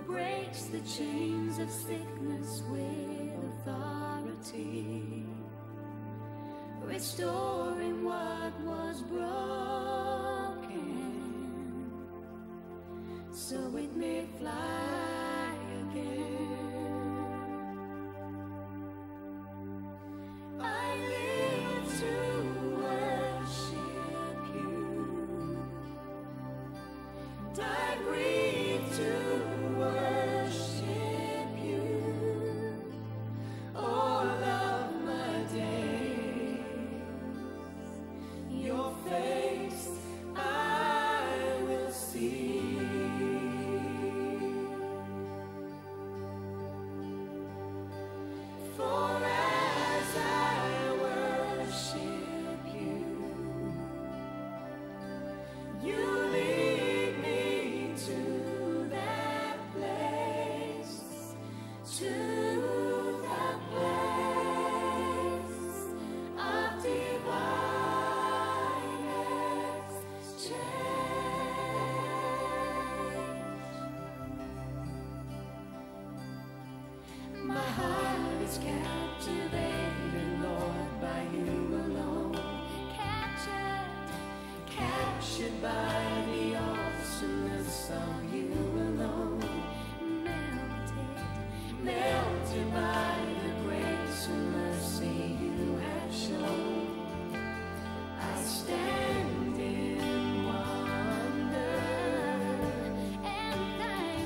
breaks the chains of sickness with authority, restoring what was broken, so it may fly again. I live to worship you, and I breathe to worship you all of my days. Your face I will see. For as I worship you, you lead me to that place, to that place of divine exchange. My heart is captivated, Lord, by you alone. Captured by the awesomeness of you alone. Melted by the grace and mercy you have shown. I stand in wonder, and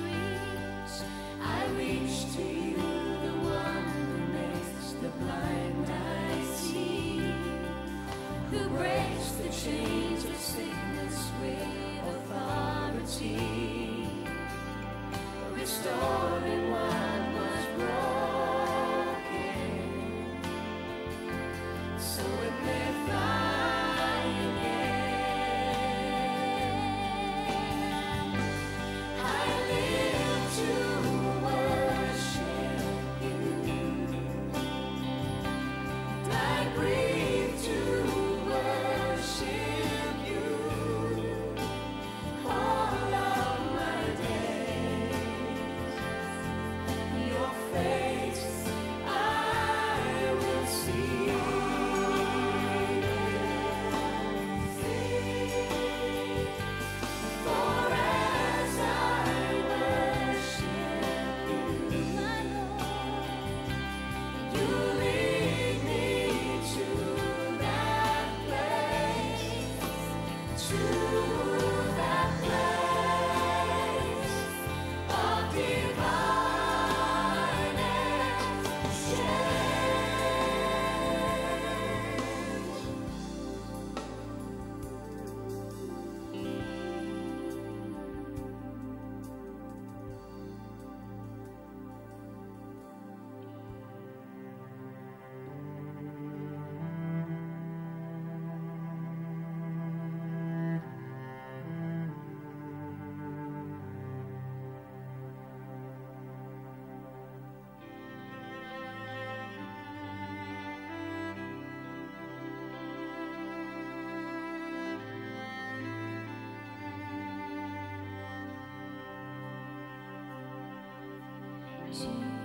I reach to you, the one who makes the blind eyes see, who breaks the chains of sickness with authority, restoring what was broken, so it may fly again. I live to worship you, and I breathe to worship you all of my days. Your face I will see. For as I worship you, my Lord, you lead me to that place, to that place of divine exchange.